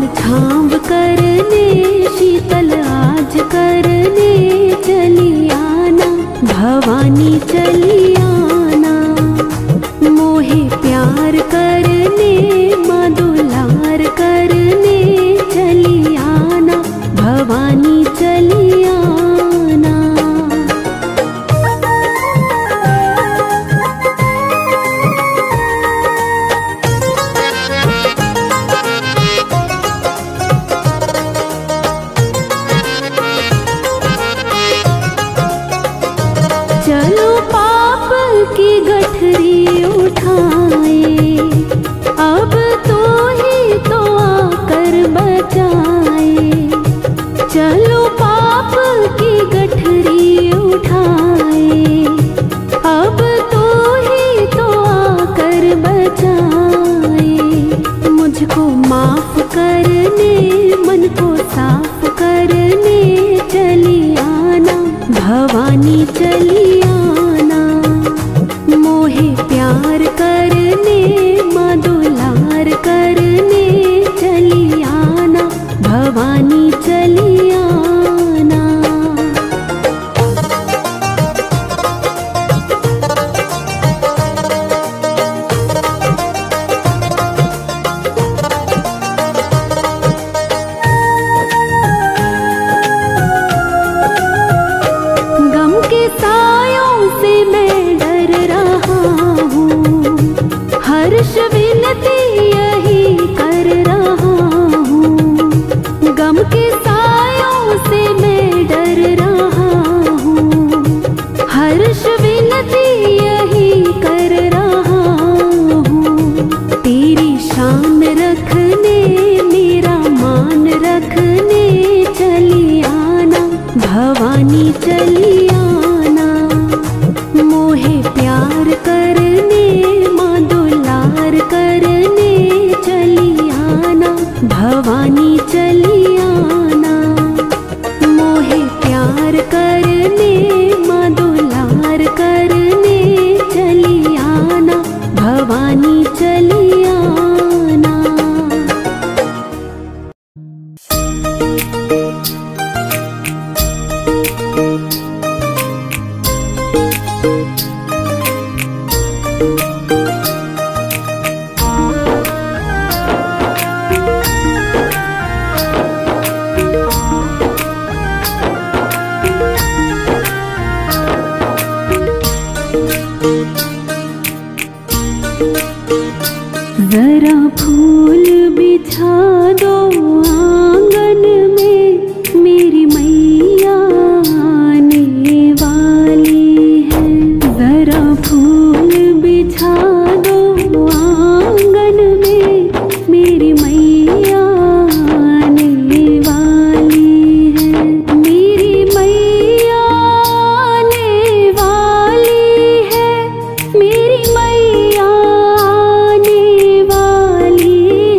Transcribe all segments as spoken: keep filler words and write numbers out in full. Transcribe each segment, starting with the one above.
शीतल छाँव करने, शीतल आज करने चली आना, भवानी चली आना। मोहे प्यार करने, माँ दुलार करने चली आना, भवानी चली आना। चलो पाप की गठरी उठाए, अब तो ही तो आकर बचाए। चलो पाप की गठरी उठाए, अब तो ही तो आकर बचाए। मुझको माफ करने, मन को साफ करने चली आना, भवानी चली आना। मोहे प्यार करने, माँ दुलार करने चली आना, भवानी चली आना। गम के सायों से मैं डर रहा हूँ, हर्ष विनती यही कर रहा हूँ। गम के सायों से मैं डर रहा हूँ, हर्ष विनती यही कर रहा हूँ। तेरी शान रखने, मेरा मान रखने चली आना, भवानी चली आना। मोहे प्यार करने, माँ दुलार करने चली आना, भवानी चली आना। मोहे प्यार करने, माँ दुलार करने चली आना, भवानी चली आना। जरा फूल बिछा दो आंगन में, मेरी मैया आने वाली है। जरा फूल बिछा दो आंगन में, मेरी मैया आने वाली है। मेरी मैया आने वाली है, मेरी मैया आने वाली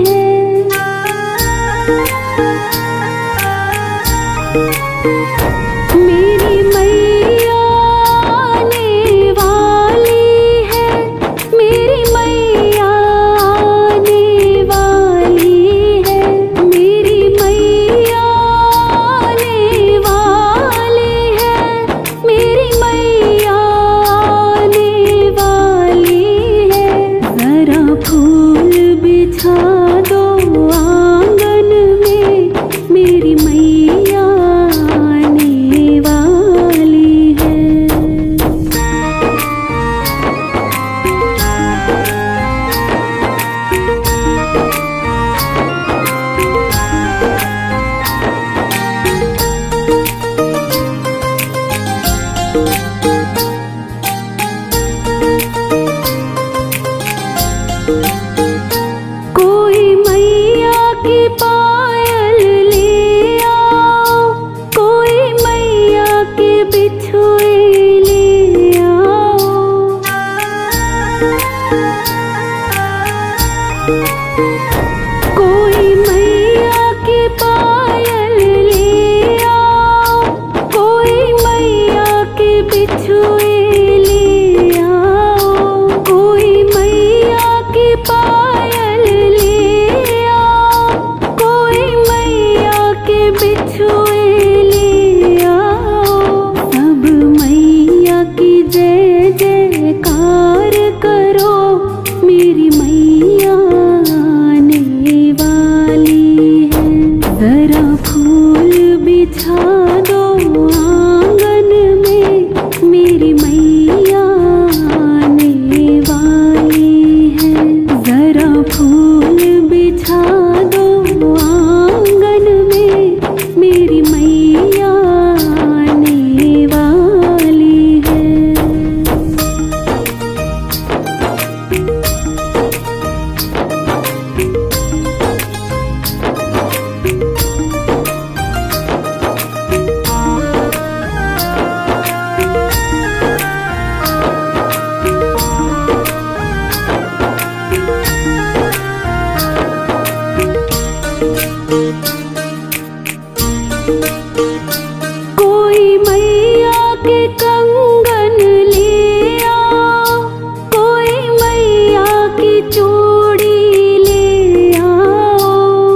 बिछा दो आंगन में, मेरी मैया आने वाली है। जरा फूल बिछा दो आंगन में, मेरी मैया आने वाली है। कोई मैया के कंगन ले आओ, कोई मैया की चूड़ी ले आओ।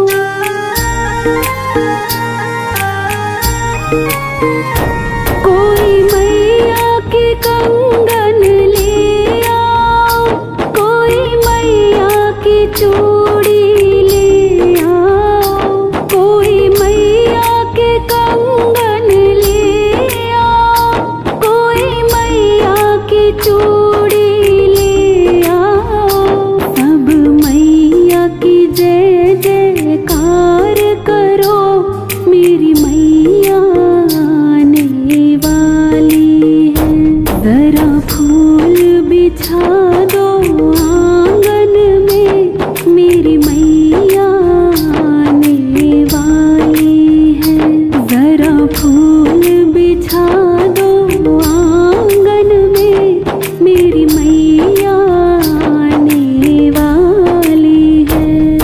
कोई मैया के कंगन ले आओ, कोई मैया की चूड़ी ले आओ। कोई मैया के कंगन ले आओ, कोई मैया की चूड़ी ले आओ। सब मैया की जय जयकार करो, मेरी मैया आने वाली है। जरा फूल बिछा दो आंगन में, मेरी मैया आने वाली है। जरा फूल बिछा दो आंगन में, मेरी मैया आने वाली है।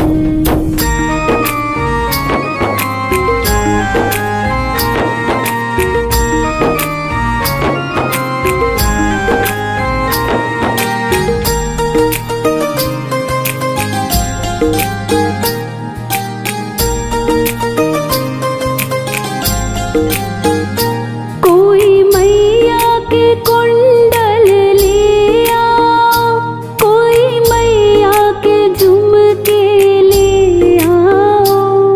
कोई मैया के कुंडल ले आओ, कोई मैया के झुमके ले आओ।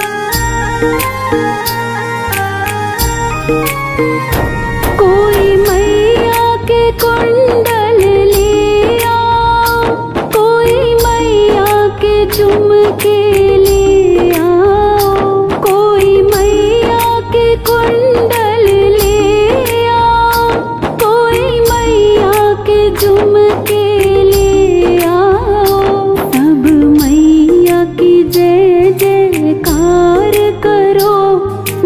कोई मैया के कुंडल ले आओ, कोई मैया के झुमके ले आओ। कोई मैया के कुंडल ले आओ, कोई मैया के झुमके ले आओ। सब मैया की जय जयकार करो,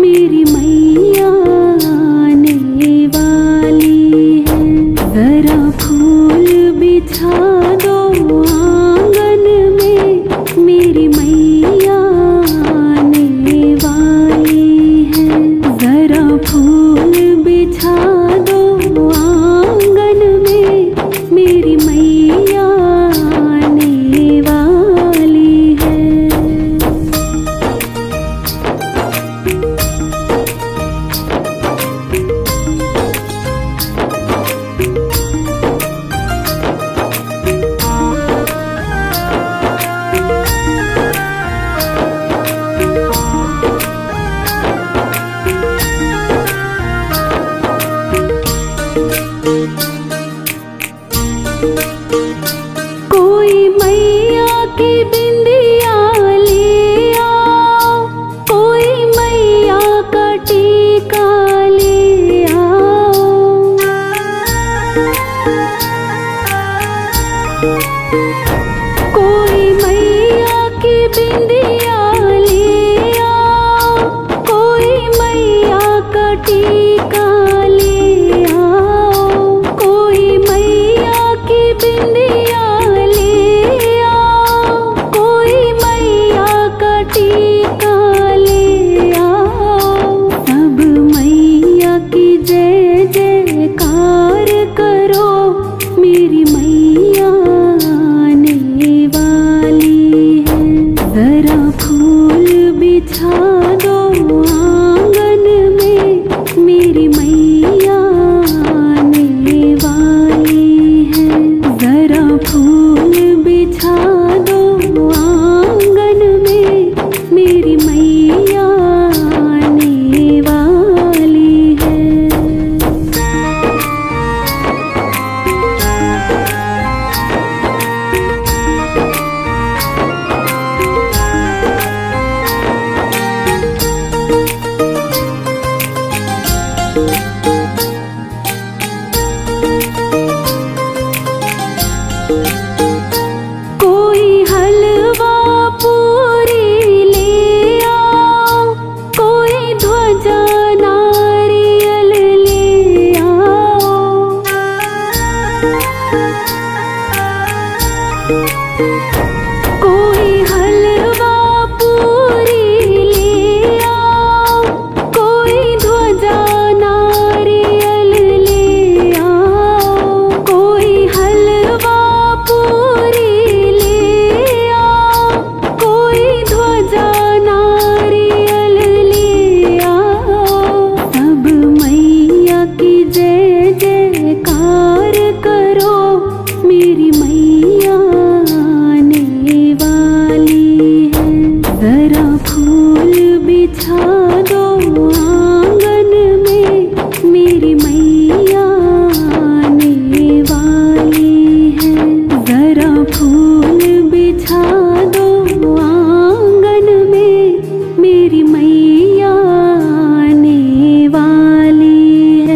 बिछा दो आंगन में, मेरी मैया आने वाली है। जरा फूल बिछा दो आंगन में, मेरी मैया आने वाली है।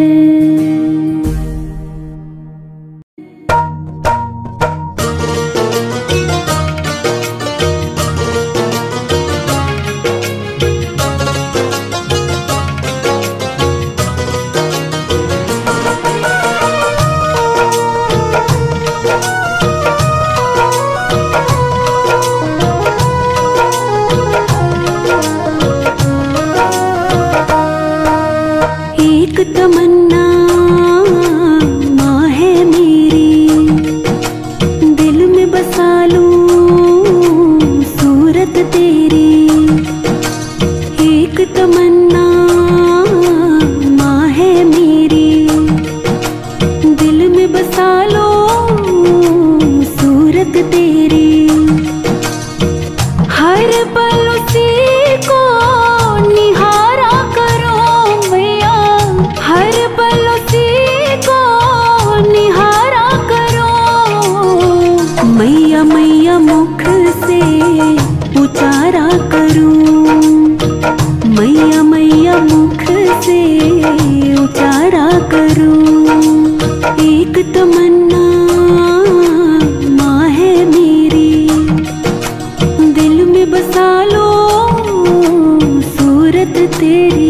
एक तमन्ना माँ है मेरी, दिल में बसा लूं सूरत तेरी। एक तमन्ना माँ है मेरी, दिल में बसा लूं सूरत तेरी। हर पल उसी को निहारा करो मैया, हर पल उसी को निहारा करो। मैया मैया मुख से उचारा करूं, मैया मैया मुख से उचारा करूं। एक तमन्ना माँ है मेरी, दिल में बसा लो सूरत तेरी।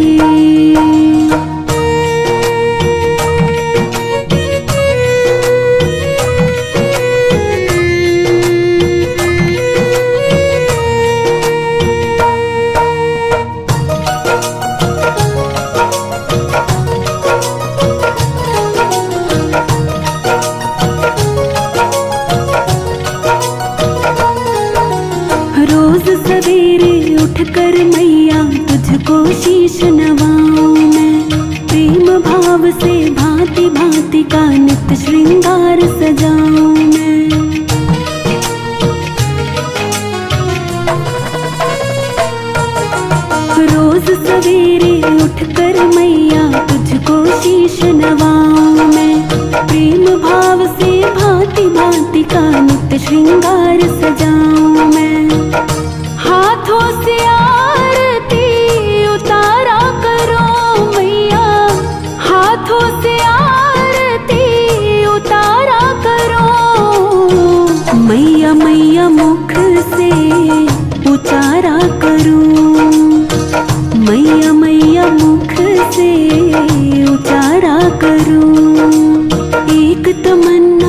रोज सवेरे उठकर मैया तुझको शीश नवाऊं मैं, प्रेम भाव से भांति भांति का नित्य श्रृंगार सजाऊं मैं। रोज सवेरे उठकर मैया तुझको शीश नवाऊं मैं, प्रेम भाव से भांति भांति का नित्य श्रृंगार सजाऊं मैं। हाथों से आरती उतारा करो मैया, हाथों से आरती उतारा करो। मैया मैया मुख से उचारा करूं, मैया मैया मुख से उचारा करूं। एक तमन्ना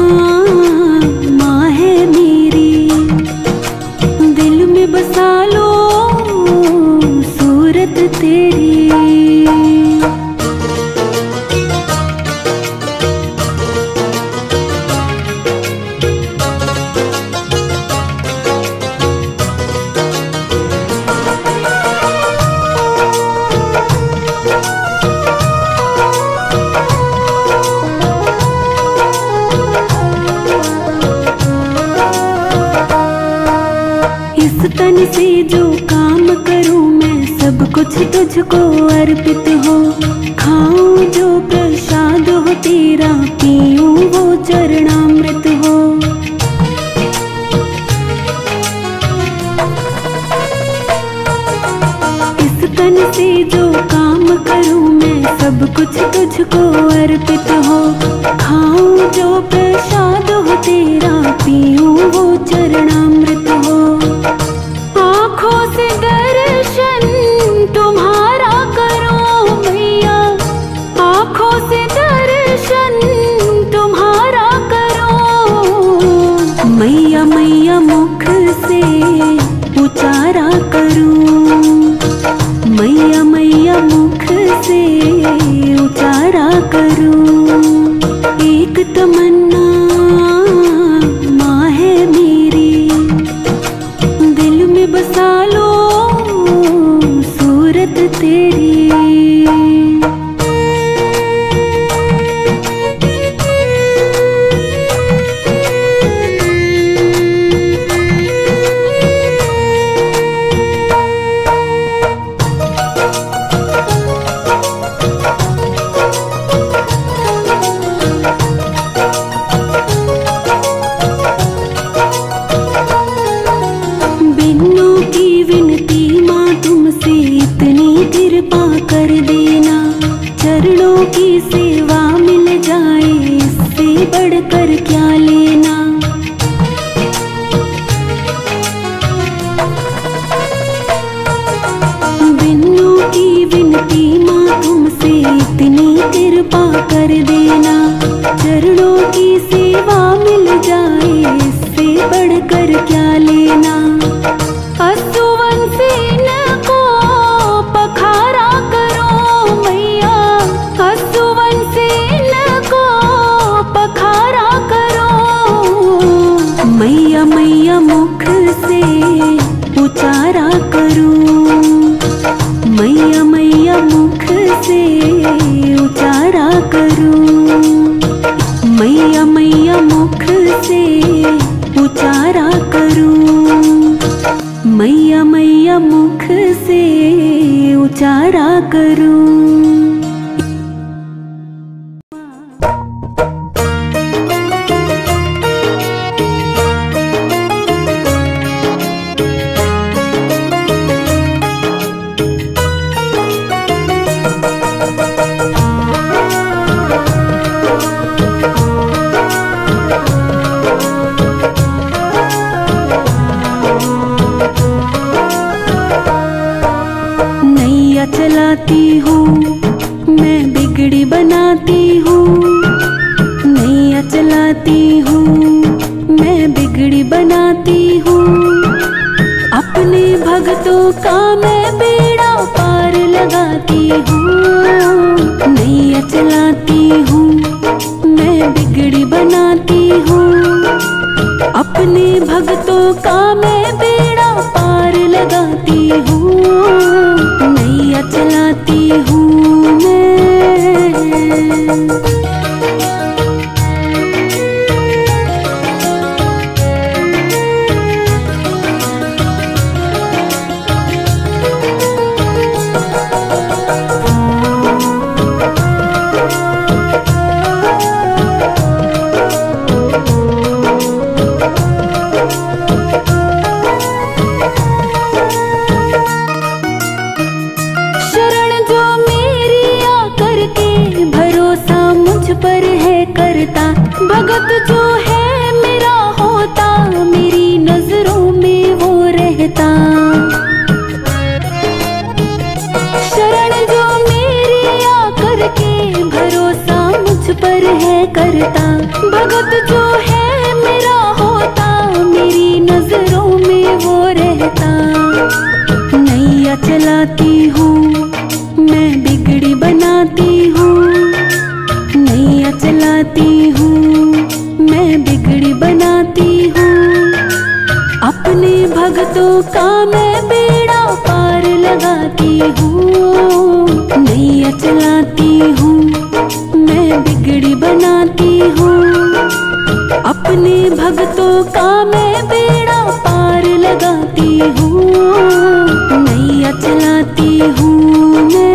माँ है मेरी, दिल में बसा लो सूरत तेरी। इस तन से जो काम करूं मैं, सब कुछ तुझको अर्पित हो। खाऊं जो प्रसाद हो तेरा, पीऊं वो चरणामृत हो। इस तन से जो काम करूं मैं, सब कुछ तुझको अर्पित हो। खाऊं जो प्रसाद हो तेरा, पीऊं वो चरणामृत हो। आँखों से दर्शन तुम्हारा करो मैया, आँखों से दर्शन तुम्हारा करो। मैया मैया मुख से उचारा करूं, मैया मैया मुख से उचारा करूं। एक तमन्ना माँ है मेरी, दिल में बसा लो सूरत तेरी। कृपा कर देना। चरणों की सेवा मिल जाए, इससे बढ़कर क्या लेना। बिन्नू की विनती माँ तुमसे, इतनी कृपा कर देना। चरणों की सेवा मिल जाए, इससे बढ़कर क्या लेना। असुवन से इनको पखारा करो मैया, असुवन से इनको पखारा करो। मैया मैया मुख से उचारा करूं, मैया मैया मुख से उचारा करूं। मैया मैया मुख से उचारा करूं, मैया मैया मुख से उचारा करूं। चलाती हूँ मैं बिगड़ी बनाती हूँ, नैया चलाती हूँ मैं बिगड़ी बनाती हूँ। अपने भक्तों का मैं बेड़ा पार लगाती हूँ, नैया चलाती हूँ मैं बिगड़ी बनाती हूँ। अपने भक्तों का मैं बेड़ा पार लगाती हूँ, नैया चलाती हूँ मैं। पर है करता भगत जो है मेरा होता, मेरी नजरों में वो रहता। शरण जो मेरी आकर के भरोसा मुझ पर है करता, भगत जो है मेरा होता, मेरी नजरों में वो रहता। नैया चलाती हूँ मैं बिगड़ी बनाती हूँ, नैया चलाती हूँ मैं बिगड़ी बनाती हूँ। अपने भक्तों का मैं बेड़ा पार लगाती हूँ, नैया चलाती हूँ मैं बिगड़ी बनाती हूँ। अपने भक्तों का मैं बेड़ा पार लगाती हूँ, नैया चलाती हूँ मैं।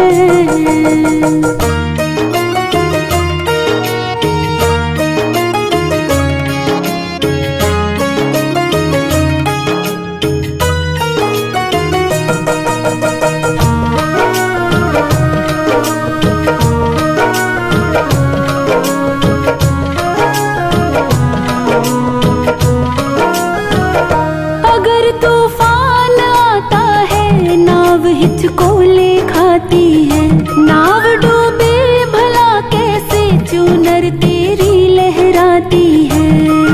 हिचको ले खाती है नाव डूबे भला कैसे, चूनर तेरी लहराती है।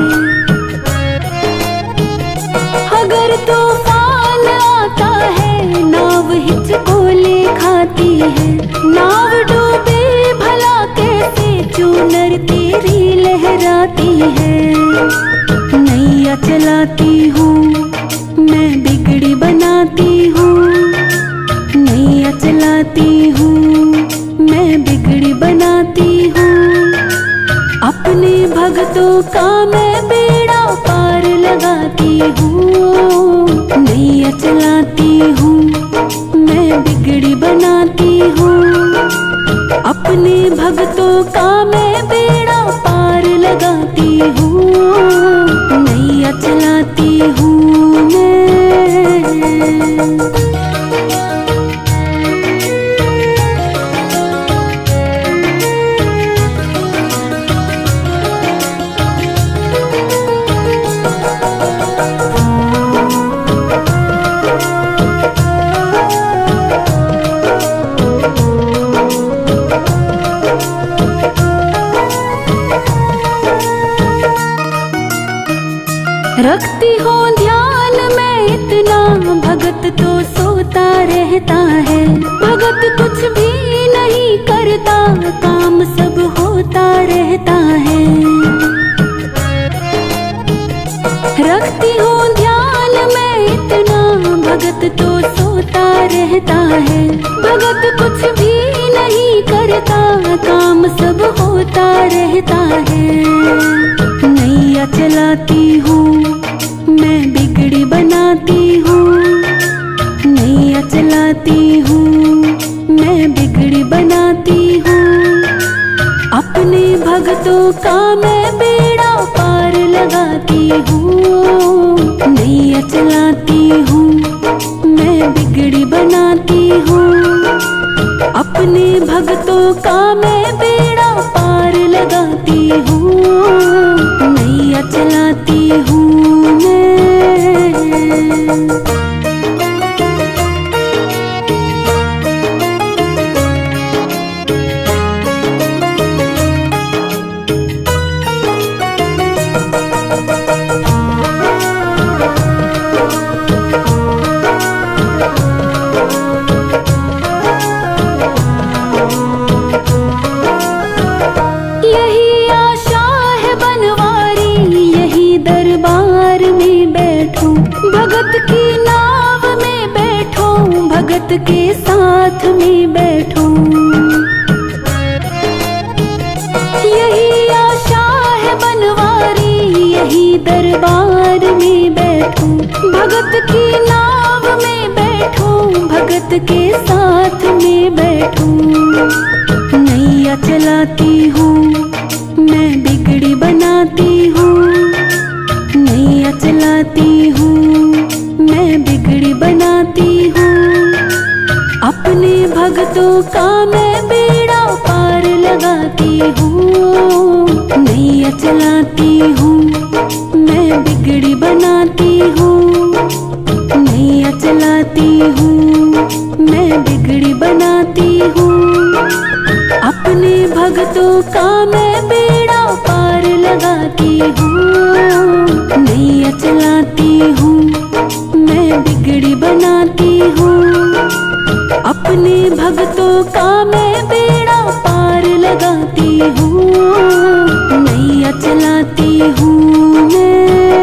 अगर तूफान आता है नाव हिचको ले खाती है, नाव डूबे भला कैसे, चूनर तेरी लहराती है। नैया चलाती हूँ मैं बिगड़ी बनाती हूँ, नैया चलाती हूँ मैं बिगड़ी बनाती हूँ। अपने भक्तों का मैं बेड़ा पार लगाती हूँ, नैया चलाती हूँ मैं बिगड़ी बनाती हूँ। अपने भक्तों का मैं बेड़ा पार लगाती हूँ, नैया चलाती हूँ मैं। रखती हूँ ध्यान में इतना, भगत तो सोता रहता है। भगत कुछ भी नहीं करता, काम सब होता रहता है। रखती हूँ ध्यान में इतना, भगत तो सोता रहता है। भगत कुछ भी नहीं करता, काम सब होता रहता है। नैया चलाती हूँ मैं, बिगड़ी बनाती हूँ। नैया चलाती हूँ मैं, बिगड़ी बनाती हूँ। अपने भगतों का मैं बेड़ा पार लगाती हूँ। नैया चलाती हूँ मैं, बिगड़ी बनाती हूँ। अपने भगतों का मैं बेड़ा पार लगाती हूँ। नैया चलाती हूँ मैं। भगत की नाव में बैठूं, भगत के साथ में बैठूं। यही आशा है बनवारी, यही दरबार में बैठूं। भगत की नाव में बैठूं, भगत के साथ में बैठूं। नैया चलाती हूँ मैं, बिगड़ी बनाती हूँ। नैया चलाती हूँ मैं, बिगड़ी बनाती हूँ। अपने भगतों का मैं बेड़ा पार लगाती हूँ। नैया चलाती हूँ मैं, बिगड़ी बनाती हूँ। नैया चलाती हूँ मैं, बिगड़ी बनाती हूँ। अपने भगतों का मैं बेड़ा पार लगाती हूँ। नैया चलाती हूँ मैं, बिगड़ी बनाती हूँ। अपने भगतों का मैं बेड़ा पार लगाती हूँ। नैया चलाती हूँ मैं।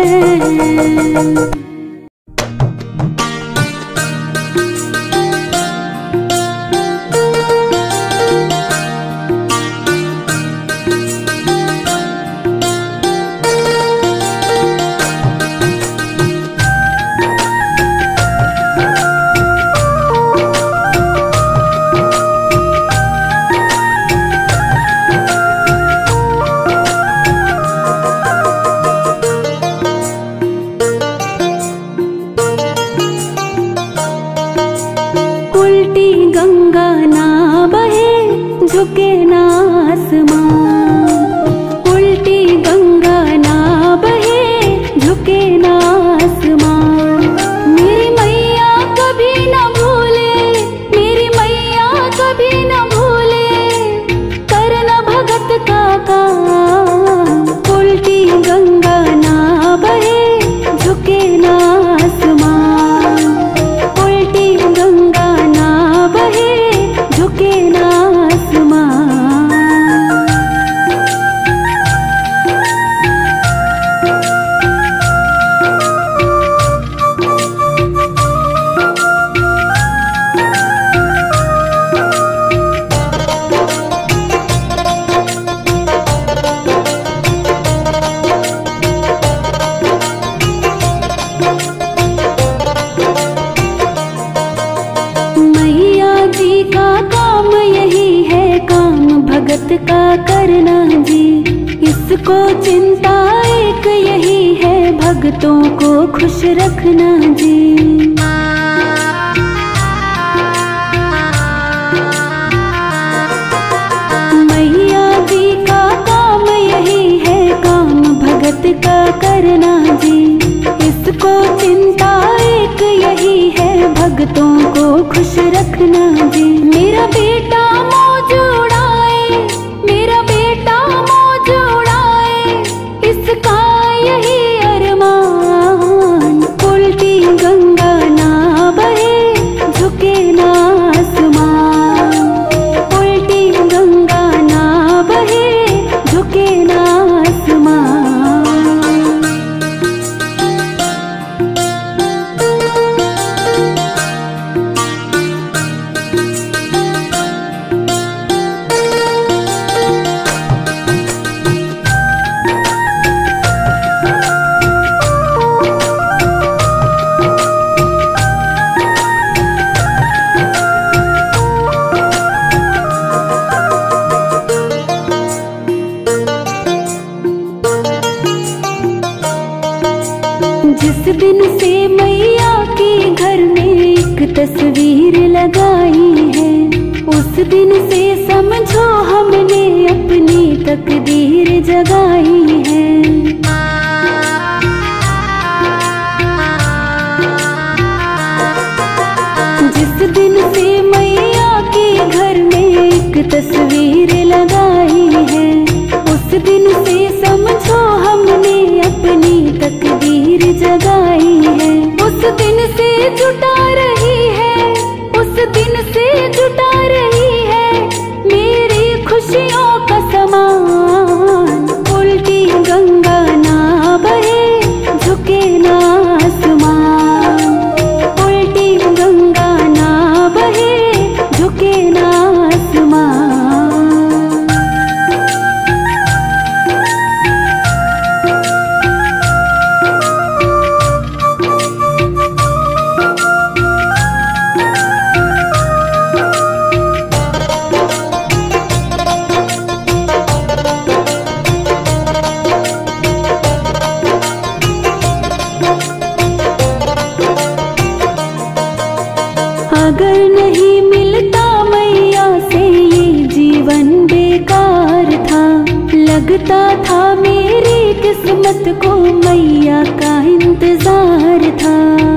झुके ना आसमां, उल्टी गंगा ना बहे, झुके ना आसमां। मेरी मैया कभी न भूले, मेरी मैया कभी न भूले, करना भगत का काम। उल्टी गंगा ना बहे, झुके ना आसमां, उल्टी गंगा ना बहे, झुके ना आसमां। भगत का करना जी, इसको चिंता एक यही है, भगतों को खुश रखना जी। मैया जी का काम यही है, काम भगत का करना जी, इसको चिंता एक यही है, भगतों को खुश रखना जी। मेरा बेटा मौज उड़ाए, मेरा बेटा मौज उड़ाए, इसका यही अरमान। लगाई है। उस दिन से समझो हमने अपनी तकदीर जगाई है। जिस दिन से मैया के घर में एक तस्वीर लगाई है, उस दिन से समझो हमने अपनी तकदीर जगाई है। उस दिन से जुटा रही है, उस दिन से जुटा रही है मेरी खुशियों का समान। उल्टी गंगा ना बहे, झुके ना आसमान। उल्टी गंगा ना बहे, झुके ना आसमान। अगर नहीं मिलता मैया से ये जीवन बेकार था। लगता था मेरी किस्मत को मैया का इंतजार था।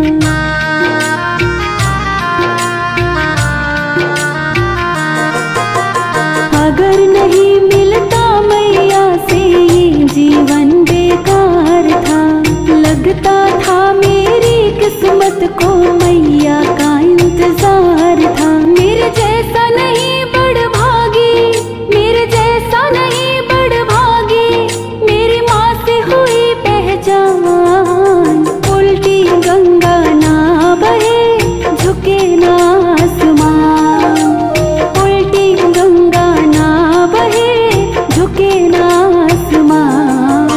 अगर नहीं मिलता मैया से ये जीवन बेकार था। लगता था मेरी किस्मत को मैया का इंतजार था। मेरे जैसा नहीं बड़ भागी, मेरे जैसा नहीं बड़ भागी, मेरी माँ से हुई पहचान। उल्टी गंगा ना बहे, झुके ना आसमान। उल्टी गंगा ना बहे, झुके ना आसमान।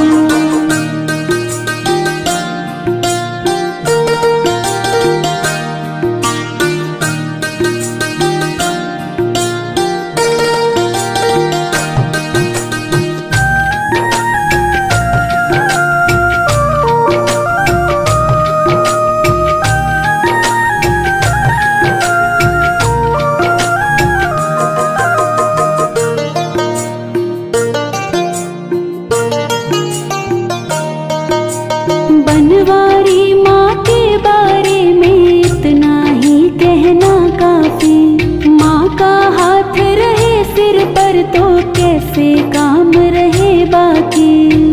बनवारी माँ के बारे में इतना ही कहना काफी। माँ का हाथ रहे सिर पर तो कैसे काम रहे बाकी।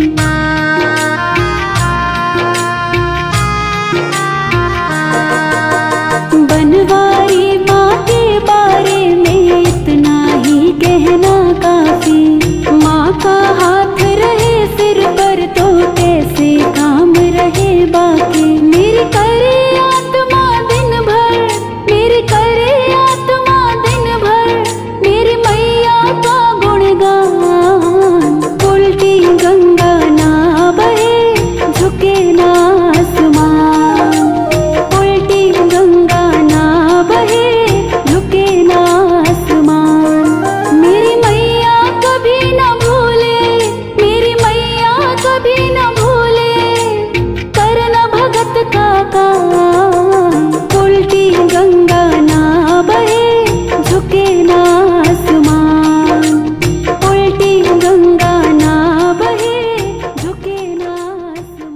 बनवारी माँ के बारे में इतना ही कहना काफी। माँ का हाथ रहे सिर पर तो कैसे काम रहे बाकी। मेरी करे आत्मा दिन भर, मेरी करे आत्मा दिन भर मेरी मैया का गुणगान। उल्टी गंगा ना बहे, झुके ना आसमान। उल्टी गंगा ना बहे, झुके ना आसमान। मेरी मैया कभी ना भूले, मेरी मैया कभी ना भूले करना भगत का काम। उल्टी गंगा ना बहे, झुके ना आसमान। उल्टी गंगा ना बहे, झुके ना आसमान।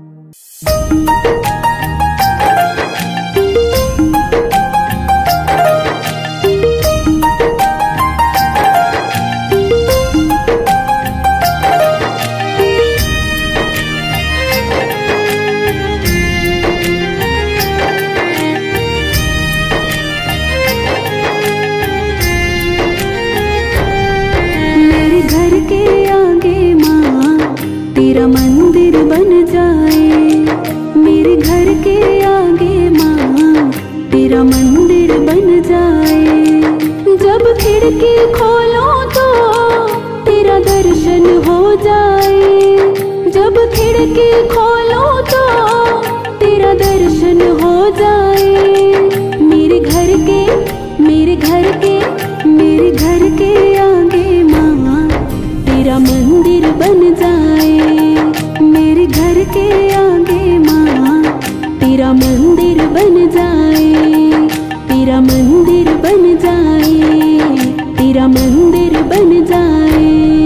मेरे घर के आगे माँ तेरा मंदिर बन जाए। मेरे घर के आगे माँ तेरा मंदिर बन जाए। जब खिड़की खोलो तो तेरा दर्शन हो जाए। जब खिड़की खोलो तो तेरा दर्शन हो जाए। मेरे घर के, मेरे घर के, मेरे घर के आगे माँ तेरा मंदिर बन जाए। मेरे घर के आगे माँ तेरा मंदिर बन जाए। तेरा तेरा मंदिर बन जाए, तेरा मंदिर बन जाए।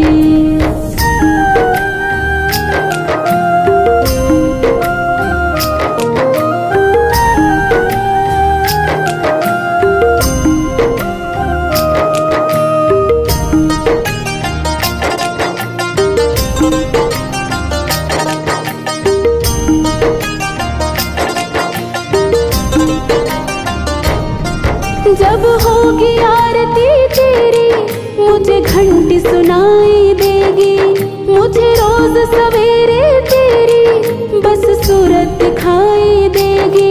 जब होगी आरती तेरी मुझे घंटी सुनाई देगी, मुझे रोज सवेरे तेरी बस सूरत दिखाई देगी।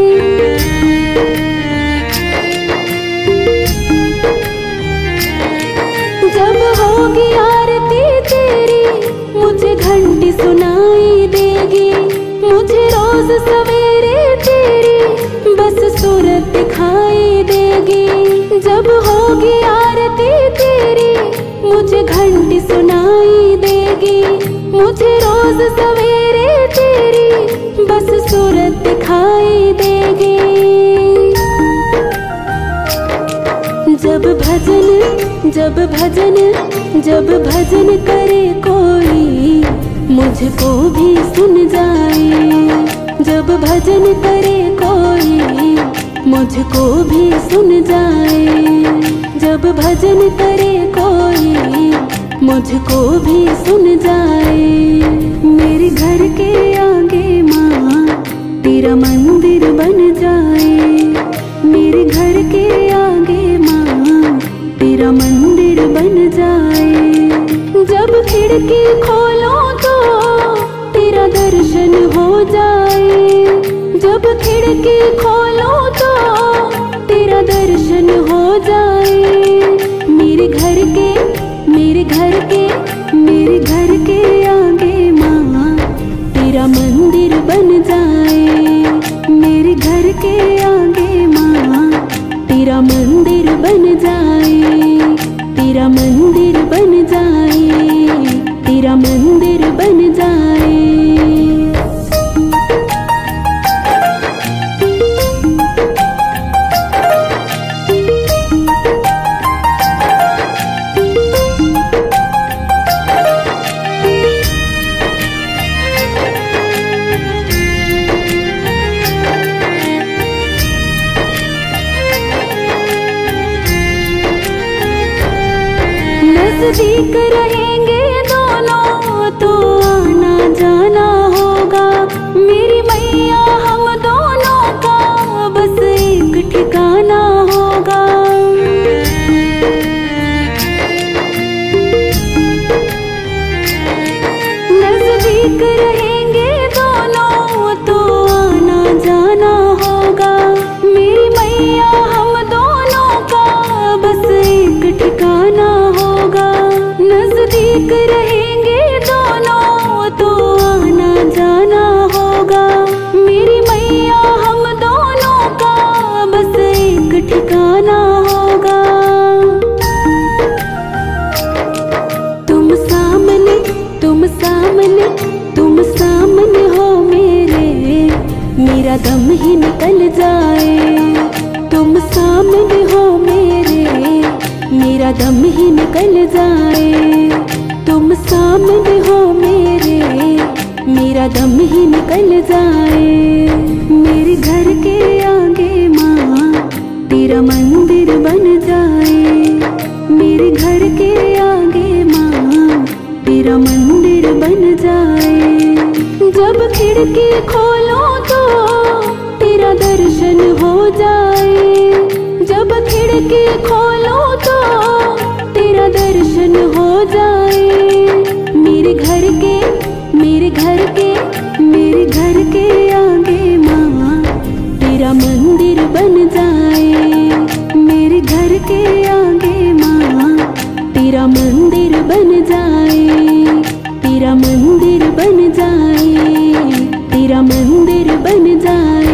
जब होगी आरती तेरी मुझे घंटी सुनाई देगी, मुझे रोज सवेरे तेरी बस सूरत दिखाई देगी। जब होगी आरती तेरी मुझे घंटी सुनाई देगी, मुझे रोज सवेरे तेरी बस सूरत दिखाई देगी। जब भजन जब भजन जब भजन करे कोई मुझको भी सुन जाए। जब भजन करे कोई मुझको भी सुन जाए। जब भजन करे कोई मुझको भी सुन जाए। मेरे घर के आगे माँ तेरा मंदिर बन जाए। मेरे घर के आगे माँ तेरा मंदिर बन जाए। जब खिड़की खोलो तो तेरा दर्शन हो जाए। जब खिड़की खोलो तो तेरा दर्शन हो जाए। मेरे घर के मेरे घर के मेरे घर के आगे माँ तेरा मंदिर बन जाए। मेरे घर के आगे माँ तेरा मंदिर बन जाए। तेरा मंदिर बन जाए। तेरा मंदिर बन जाए। नजदीक रहेंगे दोनों तो आना जाना होगा। मेरी मैया हम दोनों का बस एक ठिकाना होगा। नजदीक रहेंगे दोनों तो आना जाना होगा। मेरी मैया हम दोनों का बस एक ठिकाना होगा। नजदीक रहेंगे दोनों तो आना जाना होगा। मेरी मैया हम दोनों का बस एक ठिकाना होगा। तुम सामने तुम सामने तुम सामने हो मेरे, मेरा दम ही निकल जाए। तुम सामने हो मेरे, मेरा दम ही निकल जाए। तुम सामने हो मेरे, मेरा दम ही निकल जाए। मेरे घर के आगे माँ तेरा मंदिर बन जाए। मेरे घर के आगे माँ तेरा मंदिर बन जाए। जब खिड़की खोलो तो तेरा दर्शन हो जाए। जब खिड़की खोलो तो तेरा दर्शन हो जाए। मेरे घर के मेरे घर के मेरे घर के आगे माँ तेरा मंदिर बन जाए। मेरे घर के आगे माँ तेरा मंदिर बन जाए। तेरा मंदिर बन जाए। तेरा मंदिर बन जाए।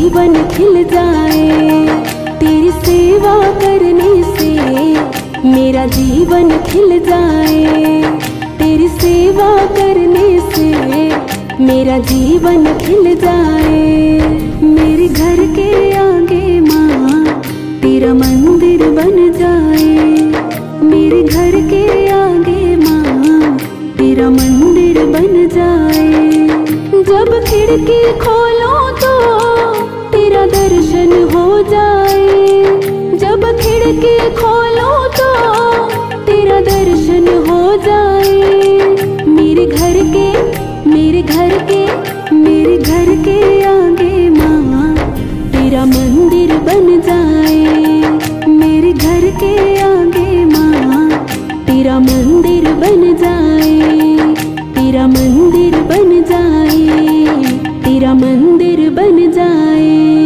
जीवन खिल जाए। तेरी सेवा करने से मेरा जीवन खिल जाए। तेरी सेवा करने से मेरा जीवन खिल जाए। मेरे घर के आगे माँ तेरा मंदिर बन जाए। मेरे घर के आगे माँ तेरा मंदिर बन जाए। जब खिड़की खोलो तो तेरा दर्शन हो जाए। जब खिड़की खोलो तो तेरा दर्शन हो जाए। मेरे घर के मेरे घर के मेरे घर के आगे माँ तेरा मंदिर बन जाए। मेरे घर के आगे माँ तेरा मंदिर बन जाए। तेरा मंदिर बन जाए। तेरा मंदिर बन जाए।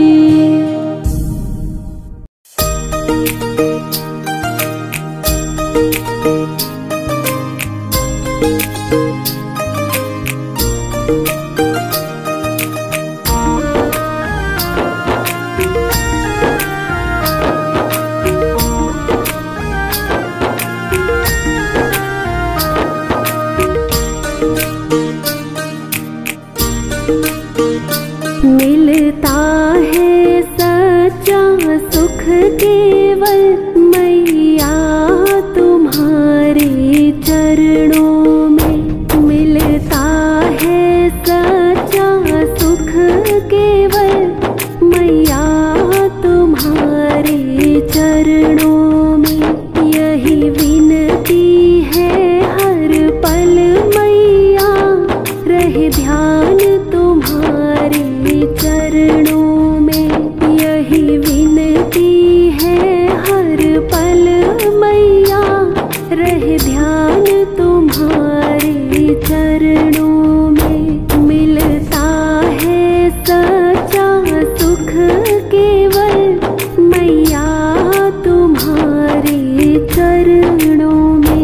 मिलता है सच्चा सुख केवल मैया तुम्हारे चरणों में। मिलता है सच्चा सुख केवल मैया तुम्हारे चरणों में। यही विनती है हर पल मैया रहे ध्यान तुम्हारे चरणों में। यही विनती है हर पल मैया रहे ध्यान तुम्हारे चरणों में। मिलता है सच्चा सुख केवल मैया तुम्हारे चरणों में।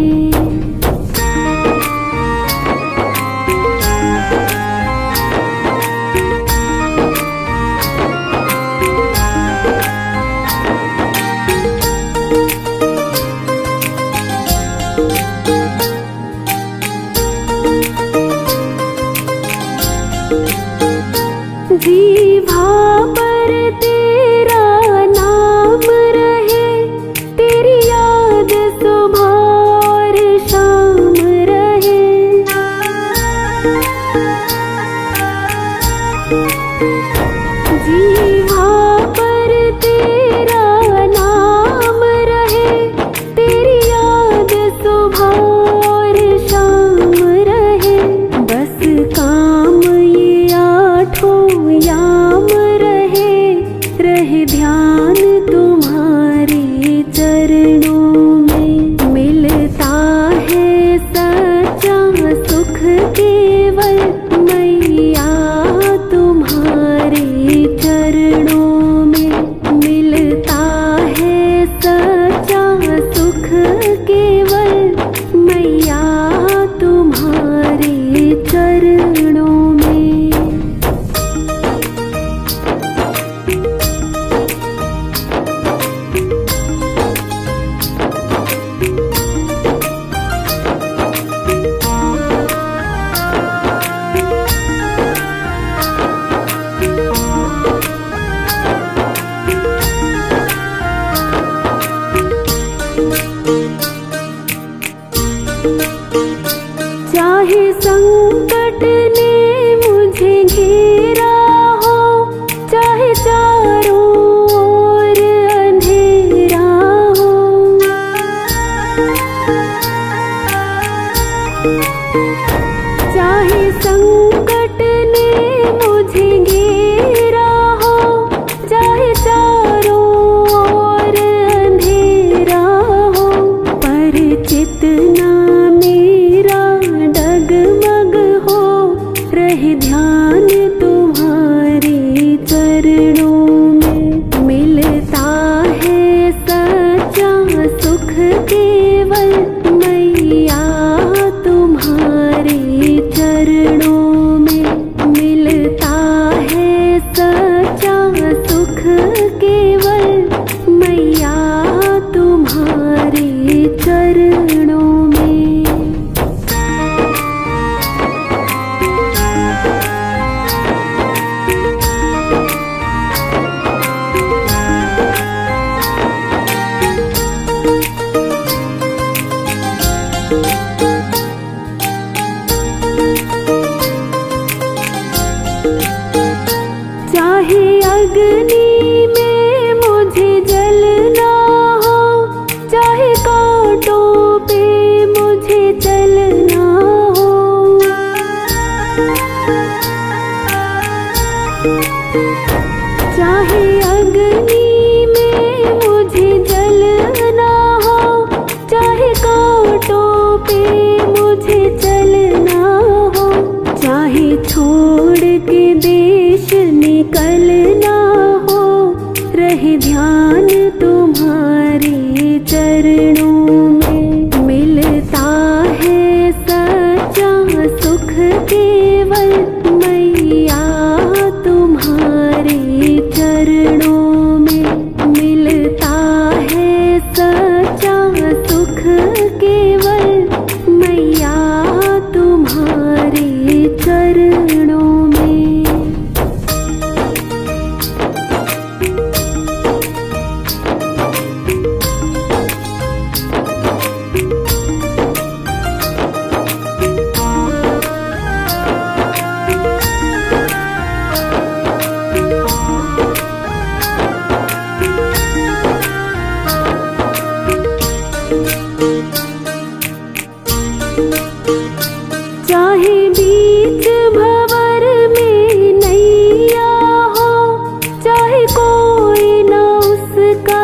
जीभा पर तेरा नाम रहे। तेरी याद सुबह और शाम रहे। जीभा पर तेरा नाम रहे। तेरी याद सुबह और शाम रहे। बस काम ये आठों याम रहे। रहे ध्यान तुम्हारे चरणों में। मिलता है सच्चा सुख केवल मैया तुम्हारे चरणों में। मिलता है सच्चा सुख केवल मैया तुम्हारे चरणों में। चाहे संकट ने मुझे घेरा हो। चाहे चारों ओर अंधेरा हो। चाहे संकट ने मुझे घेरा हो। चाहे चारों ओर अंधेरा हो। पर चितना मेरा डगमग हो। रहे ध्यान तुम्हारे चरणों में।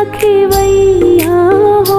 खेवैया हो।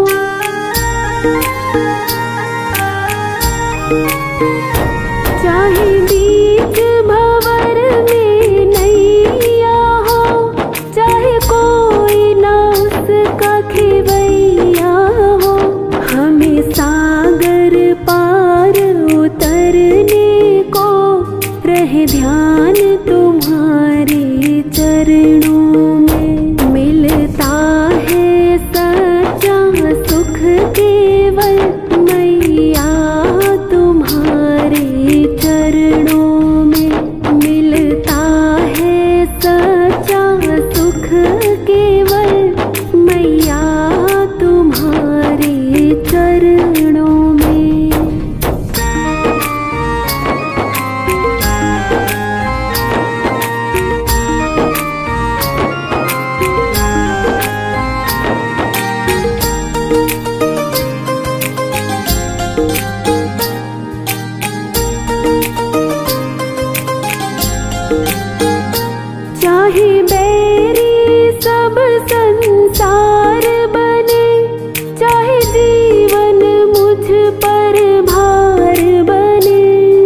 चाहे बीच भंवर में नैया हो, चाहे कोई ना उसका खेवैया हो, हमें सागर पार उतरने को रहे ध्यान तुम्हारे चरणों में। मिलता है सच्चा सुख केवल मैया तुम्हारे चरणों में। मिलता है सच्चा सुख केवल मैया तुम्हारे चरणों में। चाहे बैरी सब संसार बने, चाहे जीवन मुझ पर भार बने,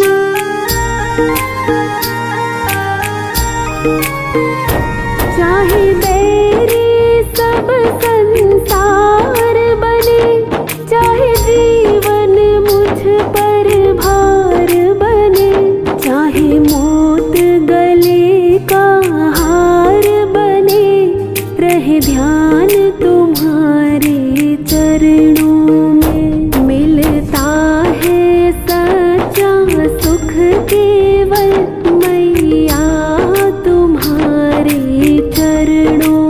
चाहे बैरी सब संसार बने, चाहे जीवन मुझ पर भार बने, चाहे मौत गले का हार बने, रहे ध्यान तुम्हारे चरणों में। मिलता है सच्चा सुख केवल मैया तुम्हारे चरणों